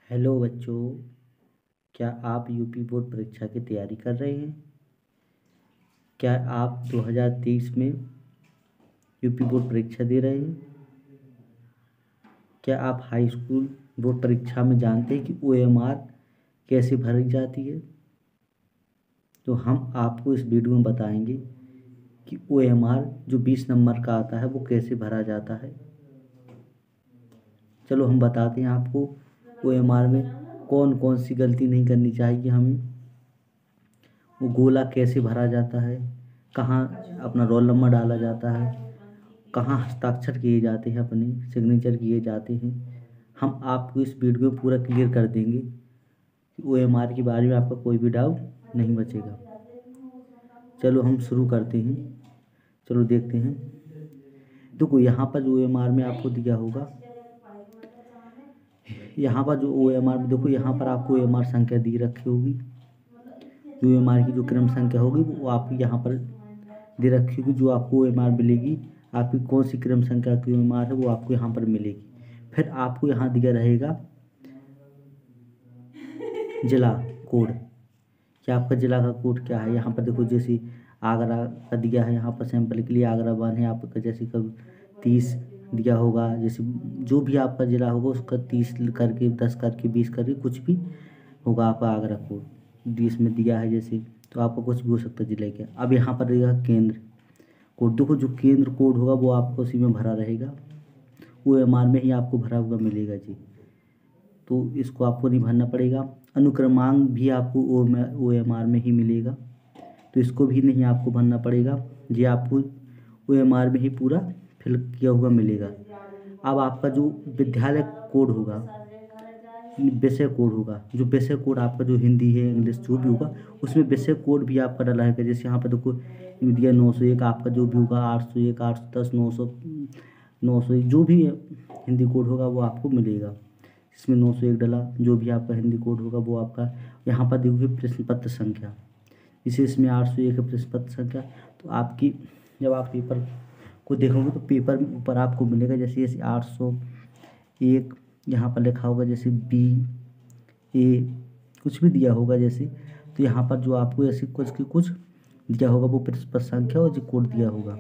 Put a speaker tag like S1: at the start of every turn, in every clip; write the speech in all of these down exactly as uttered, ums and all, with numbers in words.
S1: Hello बच्चों, क्या आप यूपी बोर्ड परीक्षा की तैयारी कर रहे हैं? क्या आप दो हज़ार तेईस में यूपी बोर्ड परीक्षा दे रहे हैं? क्या आप हाई स्कूल बोर्ड परीक्षा में जानते हैं कि ओ एम आर कैसे भरी जाती है? तो हम आपको इस वीडियो में बताएंगे कि ओ एम आर जो बीस नंबर का आता है वो कैसे भरा जाता है। चलो हम बताते हैं आपको ओ एम आर में कौन कौन सी गलती नहीं करनी चाहिए हमें, वो गोला कैसे भरा जाता है, कहाँ अपना रोल नंबर डाला जाता है, कहाँ हस्ताक्षर किए जाते हैं, अपने सिग्नेचर किए जाते हैं। हम आपको इस वीडियो में पूरा क्लियर कर देंगे कि ओ एम आर के बारे में आपका कोई भी डाउट नहीं बचेगा। चलो हम शुरू करते हैं। चलो देखते हैं। देखो यहाँ पर जो ओ एम आर में आपको दिया होगा, यहाँ पर जो ओ एम आर में देखो, यहाँ पर आपको ओ एम आर संख्या दी रखी होगी। जो ओ एम आर की जो क्रम संख्या होगी वो आपकी यहाँ पर दे रखी होगी। जो आपको ओ एम आर मिलेगी, आपकी कौन सी क्रम संख्या की ओ एम आर है वो आपको यहाँ पर मिलेगी। फिर आपको यहाँ दिया रहेगा जिला कोड, कि आपका जिला का कोड क्या है। यहाँ पर देखो, जैसे आगरा का दिया है, यहाँ पर सैंपल के लिए आगरा वन है आपका। जैसे कभी तीस दिया होगा, जैसे जो भी आपका जिला होगा उसका तीस करके, दस करके, बीस करके कुछ भी होगा आपका आगरा कोड बीस में दिया है जैसे। तो आपको कुछ भी हो सकता है जिले के। अब यहाँ पर रहेगा केंद्र कोड। देखो जो केंद्र कोड होगा वो आपको उसी में भरा रहेगा, ओ एम आर में ही आपको भरा हुआ मिलेगा जी। तो इसको आपको नहीं भरना पड़ेगा। अनुक्रमांक भी आपको ओ एम आर में ही मिलेगा, तो इसको भी नहीं आपको भरना पड़ेगा। ये आपको ओ एम आर में ही पूरा फिल किया हुआ मिलेगा। अब आपका जो विद्यालय कोड होगा, विषय कोड होगा, जो विषय कोड आपका जो हिंदी है, इंग्लिश जो भी होगा, उसमें विषय कोड भी आपका डला है। जैसे यहाँ पर देखो दिया नौ सौ एक, आपका जो भी होगा आठ सौ एक, आठ सौ दस, नौ सौ नौ सौ एक, जो भी हिंदी कोड होगा वो आपको मिलेगा। इसमें नौ सौ एक डला, जो भी आपका हिंदी कोड होगा वो आपका। यहाँ पर देखोगे प्रश्न पत्र संख्या, इसे इसमें आठ सौ एक है प्रश्न पत्र संख्या। तो आपकी जब आप पेपर को देखोगे तो पेपर में ऊपर आपको मिलेगा, जैसे जैसे आठ सौ एक यहाँ पर लिखा होगा, जैसे बी ए कुछ भी दिया होगा जैसे। तो यहाँ पर जो आपको ऐसे कुछ की कुछ दिया होगा वो प्रश्न पत्र संख्या और जो कोड दिया होगा।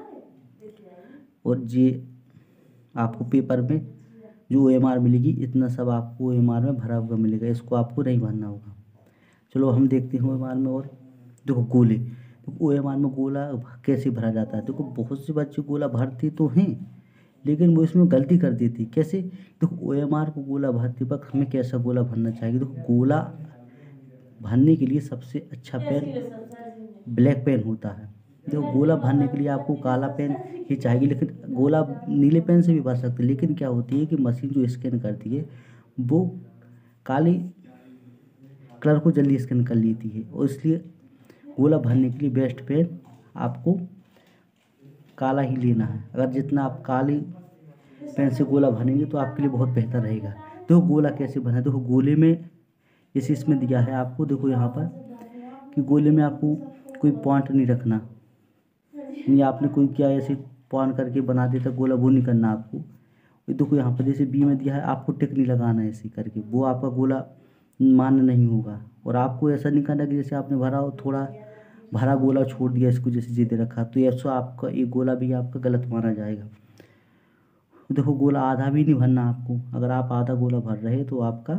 S1: और ये आपको पेपर में जो ओ एम आर मिलेगी, इतना सब आपको ओ एम आर में भरा हुआ मिलेगा। इसको आपको नहीं भरना होगा। चलो हम देखते हैं ओ एम आर में। और देखो गोले, देखो ओ एम आर में गोला कैसे भरा जाता है। देखो बहुत से बच्चे गोला भरते तो हैं, लेकिन वो इसमें गलती कर देती। कैसे? देखो ओ एम आर को गोला भरते वक्त हमें कैसा गोला भरना चाहिए। देखो गोला भरने के लिए सबसे अच्छा पेन ब्लैक पेन होता है। देखो गोला भरने के लिए आपको काला पेन ही चाहिए, लेकिन गोला नीले पेन से भी भर सकते हैं। लेकिन क्या होती है कि मशीन जो स्कैन करती है वो काली कलर को जल्दी स्कैन कर लेती है, और इसलिए गोला भरने के लिए बेस्ट पेन आपको काला ही लेना है। अगर जितना आप काली पेन से गोला भरेंगे तो आपके लिए बहुत बेहतर रहेगा। देखो गोला कैसे बना है। देखो गोले में जैसे इसमें दिया है आपको, देखो यहाँ पर कि गोले में आपको कोई पॉइंट नहीं रखना, नहीं आपने कोई क्या ऐसे पॉइंट करके बना देता गोला, वो नहीं करना आपको। देखो यहाँ पर जैसे बी में दिया है, आपको टिक नहीं लगाना है ऐसे करके, वो आपका गोला मान्य नहीं होगा। और आपको ऐसा नहीं करना कि जैसे आपने भरा हो थोड़ा भरा गोला छोड़ दिया, इसको जैसे जीते रखा, तो ऐसा आपका एक गोला भी आपका गलत माना जाएगा। देखो गोला आधा भी नहीं भरना आपको। अगर आप आधा गोला भर रहे तो आपका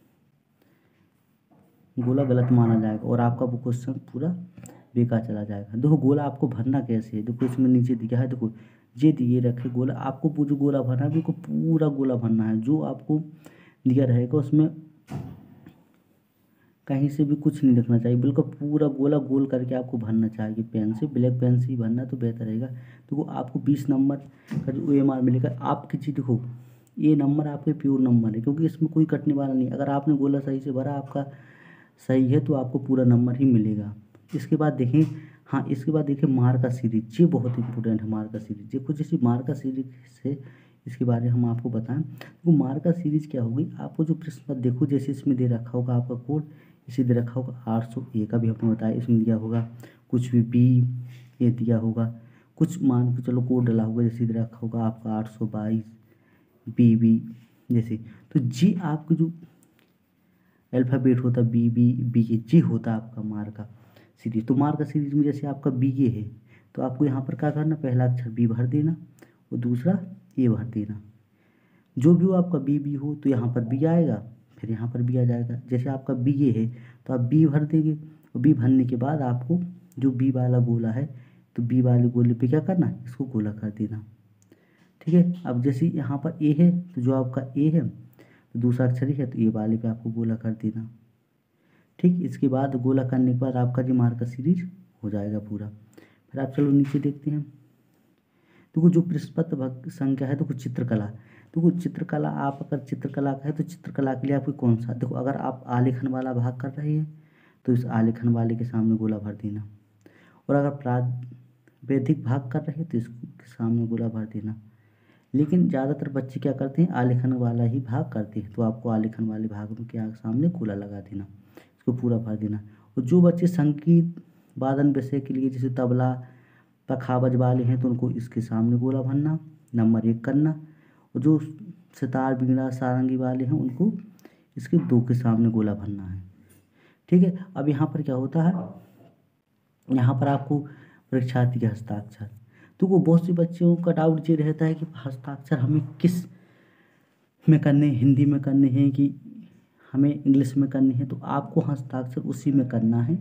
S1: गोला गलत माना जाएगा और आपका वो क्वेश्चन पूरा बेकार चला जाएगा। देखो गोला आपको भरना कैसे है। देखो इसमें नीचे दिया है, देखो ये दिए रखे गोला, आपको वो जो गोला भरना है बिल्कुल पूरा गोला भरना है। जो आपको दिया रहेगा उसमें कहीं से भी कुछ नहीं रखना चाहिए, बिल्कुल पूरा गोला गोल करके आपको भरना चाहिए। पेन से, ब्लैक पेन से ही भरना तो बेहतर रहेगा। देखो आपको बीस नंबर का जो ओ एम आर मिलेगा, आपकी चीज़ देखो ये नंबर आपके प्योर नंबर है, क्योंकि इसमें कोई कटने वाला नहीं। अगर आपने गोला सही से भरा, आपका सही है, तो आपको पूरा नंबर ही मिलेगा। इसके बाद देखें, हाँ इसके बाद देखिए मार्का सीरीज, ये बहुत इंपॉर्टेंट है। मार्का सीरीज देखो, जैसे मार्का सीरीज से इसके बारे में हम आपको बताएं तो मार्का सीरीज क्या होगी। आपको जो प्रश्न पत्र देखो, जैसे इसमें दे रखा होगा आपका कोड, इसी दे रखा होगा आठ सौ ए का भी हमने बताया, इसमें दिया होगा कुछ भी बी ए दिया होगा, कुछ मान के चलो कोड डला होगा, जैसे दे रखा होगा आपका आठ सौ बाईस बी बी जैसे। तो जी आपकी जो अल्फ़ाबेट होता है B B B A, G होता है आपका मार का सीरीज। तो मार का सीरीज में जैसे आपका बी ए है तो आपको यहाँ पर क्या करना, पहला अक्षर बी भर देना और दूसरा ए भर देना। जो भी हो आपका बी बी हो तो यहाँ पर बी आएगा, फिर यहाँ पर बी आ जाएगा। जैसे आपका बी ए है तो आप बी भर देंगे और बी भरने के बाद आपको जो बी वाला गोला है तो बी वाले गोले पे क्या करना, इसको गोला कर देना। ठीक है, अब जैसे यहाँ पर ए है तो जो आपका ए है तो दूसरा अक्षर ही है तो ए वाले पे आपको गोला कर देना। ठीक, इसके बाद गोला करने के बाद आपका जो मार्कर सीरीज हो जाएगा पूरा। फिर आप चलो नीचे देखते हैं। देखो जो पृष्ठ पत्र संख्या है, देखो चित्रकला, देखो चित्रकला आप अगर चित्रकला का है तो चित्रकला के लिए आपको कौन सा, देखो अगर आप आलेखन वाला भाग कर रहे हैं तो इस आलेखन वाले के सामने गोला भर देना, और अगर प्रावैधिक भाग कर रहे हैं तो इसके सामने गोला भर देना। लेकिन ज़्यादातर बच्चे क्या करते हैं, आलेखन वाला ही भाग करते हैं, तो आपको आलेखन वाले भाग में के सामने गोला लगा देना, इसको पूरा भर देना। और जो बच्चे संगीत वादन विषय के लिए जैसे तबला पखावज वाले हैं तो उनको इसके सामने गोला भरना, नंबर एक करना। और जो सितार बीड़ा सारंगी वाले हैं उनको इसके दो के सामने गोला भरना है। ठीक है, अब यहाँ पर क्या होता है, यहाँ पर आपको परीक्षार्थी के हस्ताक्षर, तो वो बहुत से बच्चों का डाउट ये रहता है कि हस्ताक्षर हमें किस में करने, हिंदी में करने हैं कि हमें इंग्लिश में करने हैं। तो आपको हस्ताक्षर उसी में करना है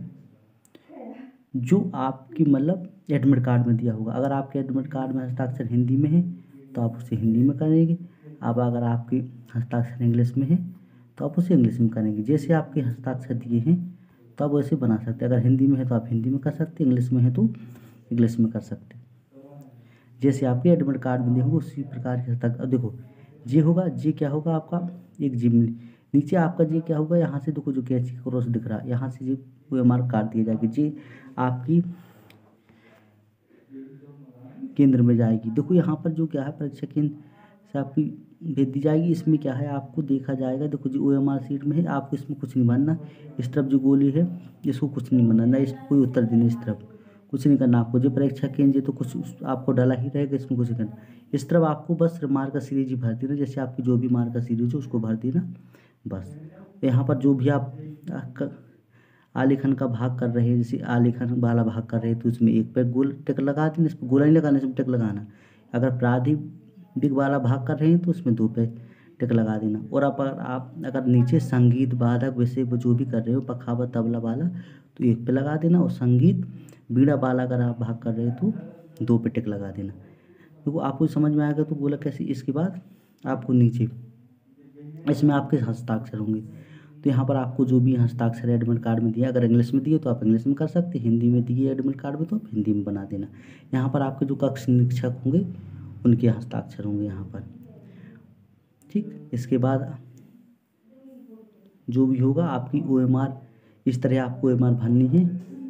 S1: जो आपकी मतलब एडमिट कार्ड में दिया होगा। अगर आपके एडमिट कार्ड में हस्ताक्षर हिंदी में है तो आप उसे हिंदी में करेंगे, अब अगर आपकी हस्ताक्षर इंग्लिश में है तो आप उसे इंग्लिश में करेंगे। जैसे आपके हस्ताक्षर दिए हैं तो आप वैसे बना सकते हैं, अगर हिंदी में है तो आप हिंदी में कर सकते हैं, इंग्लिश में है तो इंग्लिश में कर सकते हैं। जैसे आपके एडमिट कार्ड में देखोगे उसी प्रकार के हस्ताक्षर। अब देखो जे होगा, जे क्या होगा आपका एक जिमनी, नीचे आपका जे क्या होगा, यहाँ से देखो जो कैंची का क्रॉस दिख रहा है यहाँ से जे वो मार्क काट दिया जाएगी, जे आपकी केंद्र में जाएगी। देखो यहाँ पर जो क्या है परीक्षा केंद्र से आपकी भेज दी जाएगी, इसमें क्या है आपको देखा जाएगा। देखो जी ओ एम आर सीट में है, आपको इसमें कुछ नहीं भरना, इस तरफ जो गोली है इसको कुछ नहीं भरना, ना इसमें कोई उत्तर देना, इस तरफ कुछ नहीं करना आपको। जो परीक्षा केंद्र तो कुछ आपको डाला ही रहेगा, इसमें कुछ नहीं करना। इस तरफ आपको बस मार्क का सीरीज ही भर देना, जैसे आपकी जो भी मार्क का सीरीज है उसको भर देना बस। यहाँ पर जो भी आप आलेखन का भाग कर रहे हैं, जैसे आलेखन वाला भाग कर रहे हैं तो इसमें एक पे गोल टिक लगा देना, इस पर गोला नहीं लगाना, इसमें टिक लगाना। अगर प्राधिक वाला भाग कर रहे हैं तो उसमें दो पे टिक लगा देना। और आप अगर आप अगर नीचे संगीत वादक वैसे वो जो भी कर रहे हो पखावत तबला वाला तो एक पे लगा देना, और संगीत बीड़ा वाला अगर आप भाग कर रहे हो तो दो पे टिक लगा देना। तो आपको समझ में आएगा तो गोला कैसे। इसके बाद आपको नीचे इसमें आपके हस्ताक्षर होंगे, तो यहाँ पर आपको जो भी हस्ताक्षर एडमिट कार्ड में दिया, अगर इंग्लिश में दिए तो आप इंग्लिश में कर सकते हैं, हिंदी में दिए एडमिट कार्ड में तो आप हिंदी में बना देना। यहाँ पर आपके जो कक्ष निरीक्षक होंगे उनके हस्ताक्षर होंगे यहाँ पर। ठीक, इसके बाद जो भी होगा आपकी ओ एम आर, इस तरह आपको ओ एम आर भरनी है।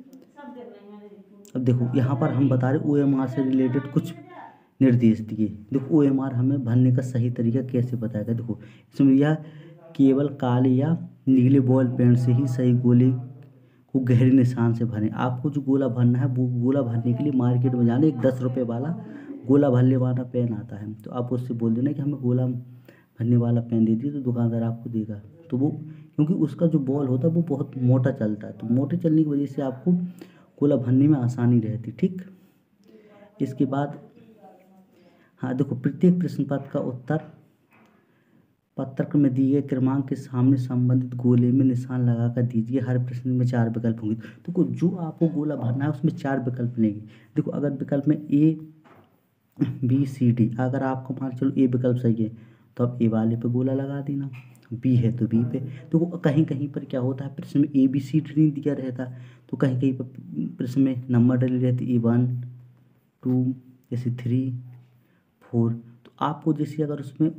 S1: अब देखो यहाँ पर हम बता रहे ओ एम आर से रिलेटेड कुछ निर्देश दिए। देखो ओ एम आर हमें भरने का सही तरीका कैसे बताएगा। देखो इसमें यह केवल काले या नीले बॉल पेन से ही सही गोले को गहरे निशान से भरें। आपको जो गोला भरना है वो गोला भरने के लिए मार्केट में जाना, एक दस रुपये वाला गोला भरने वाला पेन आता है, तो आप उससे बोल देना कि हमें गोला भरने वाला पेन दे दिए, तो दुकानदार आपको देगा। तो वो क्योंकि उसका जो बॉल होता है वो बहुत मोटा चलता है, तो मोटे चलने की वजह से आपको गोला भरने में आसानी रहती। ठीक, इसके बाद हाँ देखो प्रत्येक प्रश्न पत्र का उत्तर पत्रक में दिए गए क्रमांक के सामने संबंधित गोले में निशान लगाकर दीजिए। हर प्रश्न में चार विकल्प होंगे, तो जो आपको गोला भरना है उसमें चार विकल्प लेंगे। देखो अगर विकल्प में ए बी सी डी, अगर आपको मान चलो ए विकल्प सही है तो आप ए वाले पे गोला लगा देना, बी है तो बी पे। तो कहीं कहीं पर क्या होता है प्रश्न में ए बी सी डी नहीं दिया रहता, तो कहीं कहीं पर प्रश्न में नंबर डले रहते ए वन टू जैसे थ्री फोर। तो आपको जैसे अगर उसमें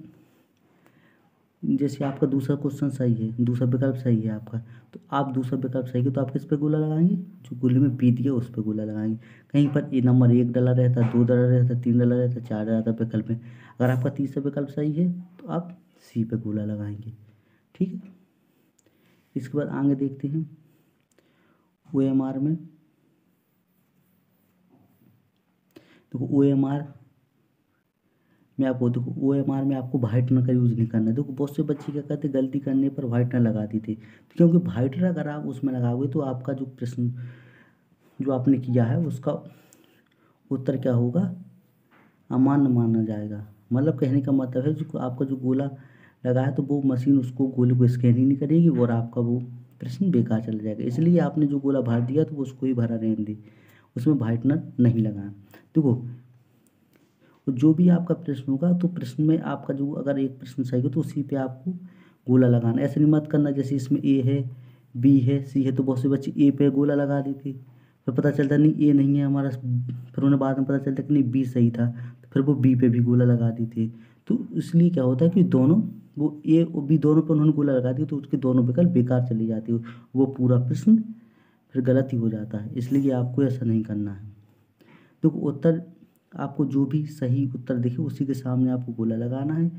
S1: जैसे आपका दूसरा क्वेश्चन सही है, दूसरा विकल्प सही है आपका, तो आप दूसरा विकल्प सही है तो आप किस पे गोला लगाएंगे, जो गोले में बी दिया उस पे गोला लगाएंगे। कहीं पर ए नंबर एक डला रहता है, दो डला रहता है, तीन डला रहता है, चार डला रहता है विकल्प में, अगर आपका तीसरा विकल्प सही है तो आप सी पे गोला लगाएंगे। ठीक है, इसके बाद आगे देखते हैं ओ एम आर में। देखो ओ एम आर में आपको देखो ओ एम आर में आपको व्हाइटनर का यूज़ नहीं करना है। देखो बहुत से बच्चे क्या करते गलती करने पर व्हाइटनर लगा देते, क्योंकि व्हाइटनर अगर आप उसमें लगाओगे तो आपका जो प्रश्न जो आपने किया है उसका उत्तर क्या होगा, अमान्य माना जाएगा। मतलब कहने का मतलब है जो आपका जो गोला लगा है तो वो मशीन उसको गोले को स्कैन ही नहीं करेगी और आपका वो प्रश्न बेकार चला जाएगा। इसलिए आपने जो गोला भर दिया तो उसको ही भरा रहने दे, उसमें व्हाइटनर नहीं लगाना। देखो जो भी आपका प्रश्न होगा तो प्रश्न में आपका जो अगर एक प्रश्न सही हो तो उसी पे आपको गोला लगाना। ऐसे नहीं मत करना जैसे इसमें ए है, बी है, सी है, तो बहुत से बच्चे ए पे गोला लगा देते, फिर पता चलता नहीं ए नहीं है हमारा, फिर उन्हें बाद में पता चलता कि नहीं बी सही था, तो फिर वो बी पे भी गोला लगा देते। तो इसलिए क्या होता है कि दोनों वो ए और बी दोनों पर उन्होंने गोला लगा दिया तो उसके दोनों विकल्प बेकार चली जाती है, वो पूरा प्रश्न फिर गलत ही हो जाता है। इसलिए आपको ऐसा नहीं करना है। तो उत्तर आपको जो भी सही उत्तर दिखे उसी के सामने आपको गोला लगाना है,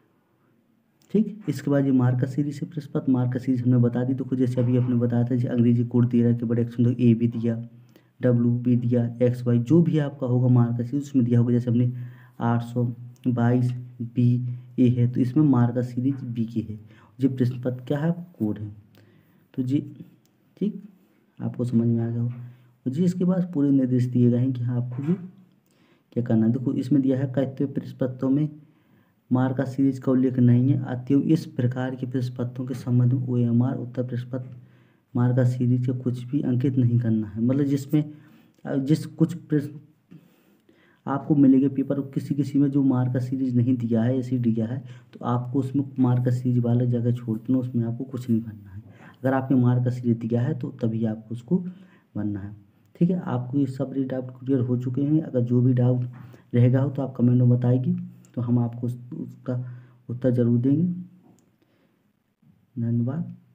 S1: ठीक। इसके बाद ये मार्कर सीरीज से प्रश्न पत्र, मार्कर सीरीज हमने बता दी। तो जैसे अभी आपने बताया था जो अंग्रेजी कोड दे रहा है कि बड़े अक्षर तो ए भी दिया, डब्ल्यू भी दिया, एक्स वाई जो भी आपका होगा मार्कर सीरीज उसमें दिया होगा। जैसे हमने आठ सौ बाईस बी ए है तो इसमें मार्कर सीरीज बी की है। जो प्रश्न पत्र क्या है कोड है। तो जी ठीक, आपको समझ में आ गया हो जी। इसके बाद पूरे निर्देश दिए गए हैं कि हाँ आपको भी क्या करना है। देखो इसमें दिया है कहते हुए प्रश्न पत्रों में मार्कर सीरीज का उल्लेख नहीं है, अतएव इस प्रकार के प्रश्न पत्रों के संबंध में ओ एम आर उत्तर प्रश्न पत्र मार्कर सीरीज का कुछ भी अंकित नहीं करना है। मतलब जिसमें जिस कुछ प्रश्न आपको मिलेंगे पेपर किसी किसी में जो मार्कर सीरीज नहीं दिया है, ऐसे दिया है तो आपको उसमें मार्कर सीरीज वाला जगह छोड़ देना, उसमें आपको कुछ नहीं भरना है। अगर आपने मार्कर सीरीज दिया है तो तभी आपको उसको भरना है, ठीक है। आपको ये सब डाउट क्लियर हो चुके हैं। अगर जो भी डाउट रहेगा हो तो आप कमेंट में बताएगी तो हम आपको उस, उसका उत्तर जरूर देंगे। धन्यवाद।